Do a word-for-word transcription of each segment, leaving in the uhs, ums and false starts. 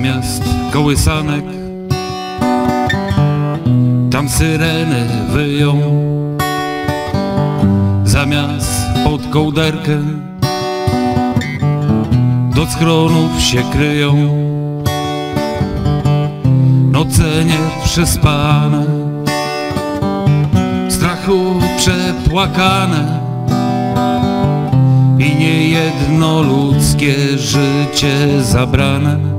Zamiast kołysanek tam syreny wyją, zamiast pod kołderkę do schronów się kryją. Noce nieprzespane, strachu przepłakane i niejedno ludzkie życie zabrane.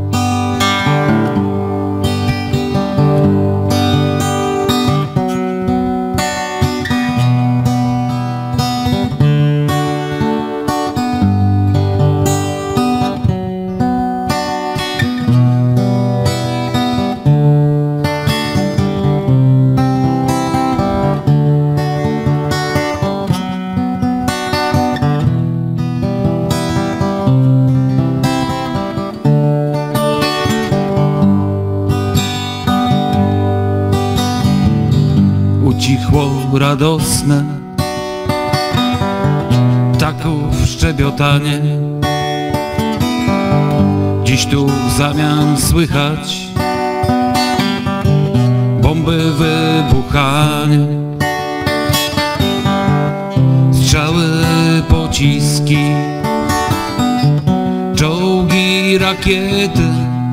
Ucichło radosne ptaków szczebiotanie. Dziś tu w zamian słychać bomby wybuchanie. Strzały, pociski, czołgi, rakiety.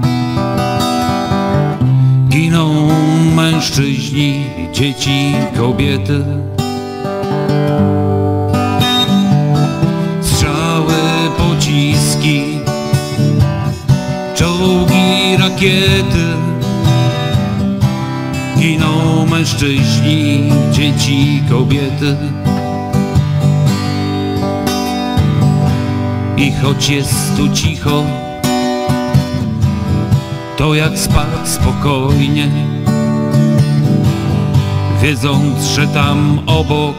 Giną mężczyźni, dzieci, kobiety. Strzały, pociski, czołgi, rakiety. Giną mężczyźni, dzieci, kobiety. I choć jest tu cicho, to jak spać spokojnie, wiedząc, że tam obok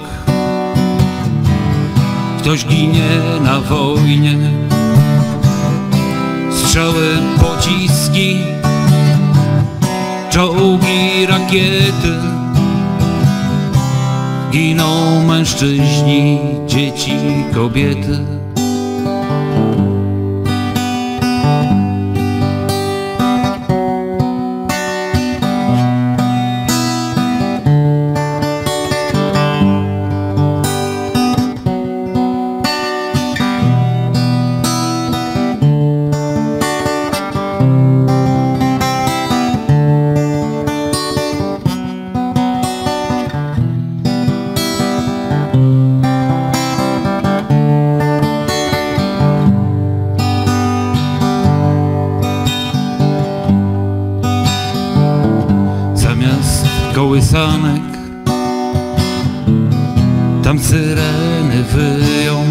ktoś ginie na wojnie. Strzały, pociski, czołgi, rakiety. Giną mężczyźni, dzieci, kobiety. Kołysanek tam syreny wyją,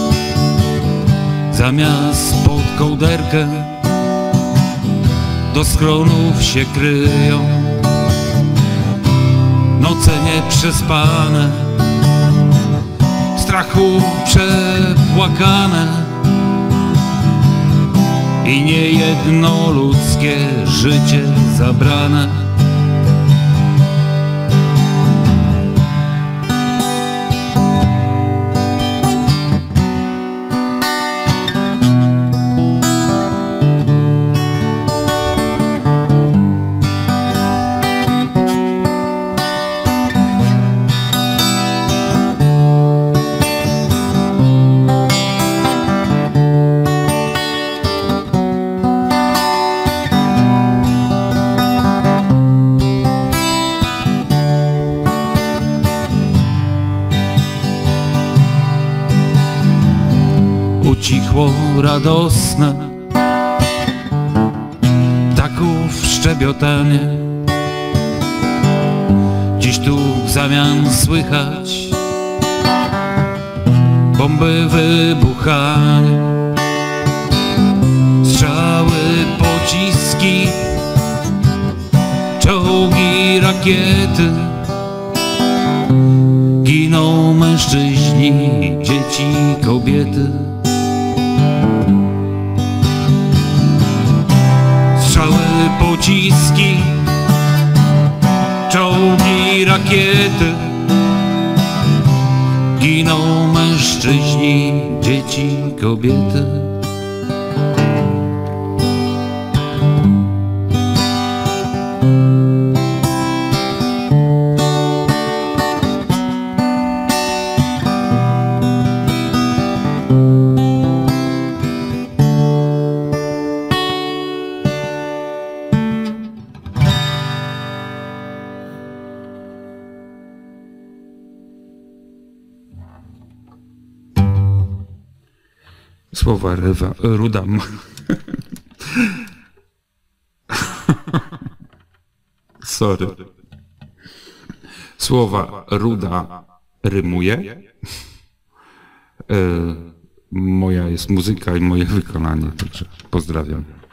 zamiast pod kołderkę do schronów się kryją. Noce nieprzespane, strachu przepłakane i niejedno ludzkie życie zabrane. Ucichło radosne ptaków szczebiotanie. Dziś tu w zamian słychać bomby wybuchanie. Strzały, pociski, czołgi, rakiety. Giną mężczyźni, dzieci, kobiety. Strzały, pociski, czołgi, rakiety. Giną mężczyźni, dzieci, kobiety. Słowa rywa, rudam. Sorry. Słowa ruda rymuje. E, moja jest muzyka i moje wykonanie, także pozdrawiam.